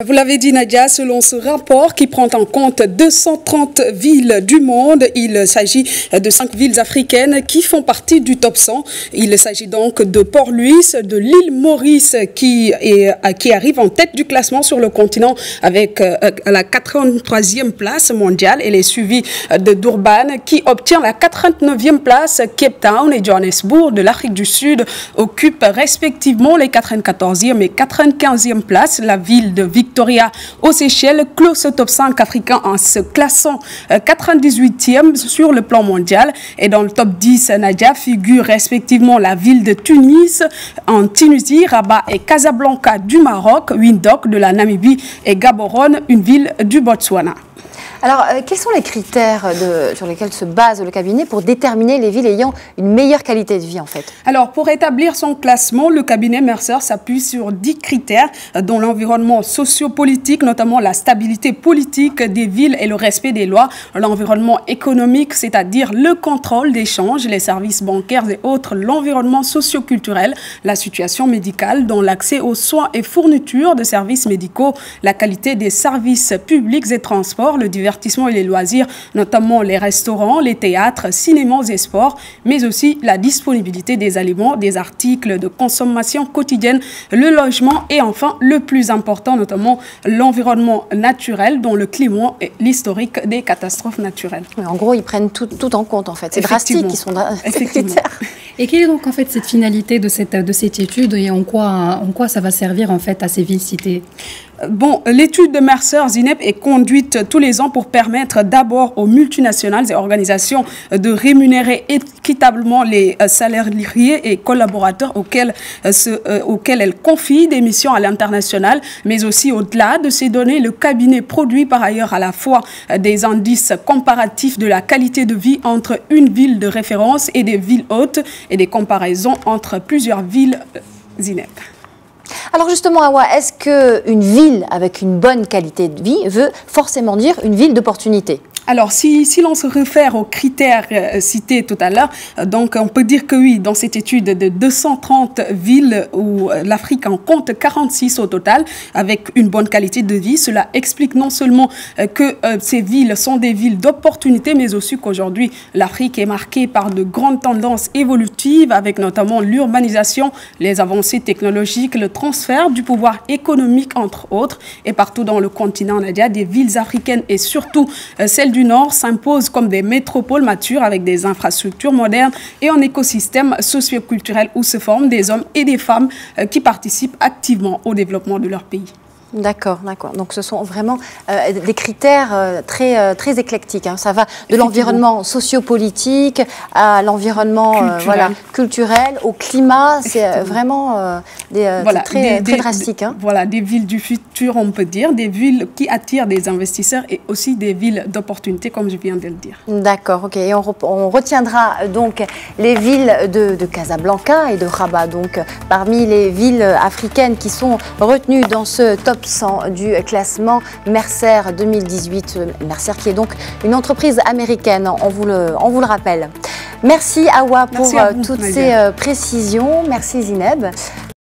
Vous l'avez dit Nadia, selon ce rapport qui prend en compte 230 villes du monde, il s'agit de 5 villes africaines qui font partie du top 100. Il s'agit donc de Port-Louis, de l'île Maurice qui arrive en tête du classement sur le continent avec la 83e place mondiale. Elle est suivie de Durban qui obtient la 89e place. Cape Town et Johannesburg de l'Afrique du Sud occupent respectivement les 94e et 95e places. La ville de Victoria aux Seychelles clôt ce top 5 africain en se classant 98e sur le plan mondial. Et dans le top 10, Nadia, figure respectivement la ville de Tunis en Tunisie, Rabat et Casablanca du Maroc, Windhoek de la Namibie et Gaborone, une ville du Botswana. Alors, quels sont les critères sur lesquels se base le cabinet pour déterminer les villes ayant une meilleure qualité de vie, en fait? Alors, pour établir son classement, le cabinet Mercer s'appuie sur 10 critères, dont l'environnement sociopolitique, notamment la stabilité politique des villes et le respect des lois, l'environnement économique, c'est-à-dire le contrôle d'échanges, les services bancaires et autres, l'environnement socioculturel, la situation médicale, dont l'accès aux soins et fournitures de services médicaux, la qualité des services publics et transports, le divertissement et les loisirs, notamment les restaurants, les théâtres, cinémas et sports, mais aussi la disponibilité des aliments, des articles de consommation quotidienne, le logement et enfin, le plus important, notamment l'environnement naturel, dont le climat et l'historique des catastrophes naturelles. Oui, en gros, ils prennent tout en compte, en fait. C'est drastique, ils sont effectivement. Et quelle est donc en fait cette finalité de cette étude et en quoi ça va servir en fait à ces villes citées? Bon, l'étude de Mercer Zineb est conduite tous les ans pour permettre d'abord aux multinationales et organisations de rémunérer équitablement les salariés et collaborateurs auxquels elles confient des missions à l'international, mais aussi au-delà de ces données, le cabinet produit par ailleurs à la fois des indices comparatifs de la qualité de vie entre une ville de référence et des villes hôtes et des comparaisons entre plusieurs villes Zineb. Alors justement, Awa, est-ce qu'une ville avec une bonne qualité de vie veut forcément dire une ville d'opportunité? Alors, si l'on se réfère aux critères cités tout à l'heure, donc on peut dire que oui, dans cette étude de 230 villes où l'Afrique en compte 46 au total, avec une bonne qualité de vie, cela explique non seulement que ces villes sont des villes d'opportunité, mais aussi qu'aujourd'hui, l'Afrique est marquée par de grandes tendances évolutives, avec notamment l'urbanisation, les avancées technologiques, le transfert du pouvoir économique, entre autres, et partout dans le continent, Nadia, des villes africaines et surtout celles du Nord s'imposent comme des métropoles matures avec des infrastructures modernes et un écosystème socio-culturel où se forment des hommes et des femmes qui participent activement au développement de leur pays. D'accord, d'accord. Donc ce sont vraiment des critères très éclectiques. Hein. Ça va de l'environnement sociopolitique à l'environnement culturel, au climat. C'est vraiment très drastique. Hein. Voilà, des villes du futur, on peut dire, des villes qui attirent des investisseurs et aussi des villes d'opportunité, comme je viens de le dire. D'accord, ok. Et on retiendra donc les villes de Casablanca et de Rabat, donc parmi les villes africaines qui sont retenues dans ce top 100 du classement Mercer 2018. Mercer qui est donc une entreprise américaine, on vous le rappelle. Merci Awa pour toutes ces précisions. Merci Zineb.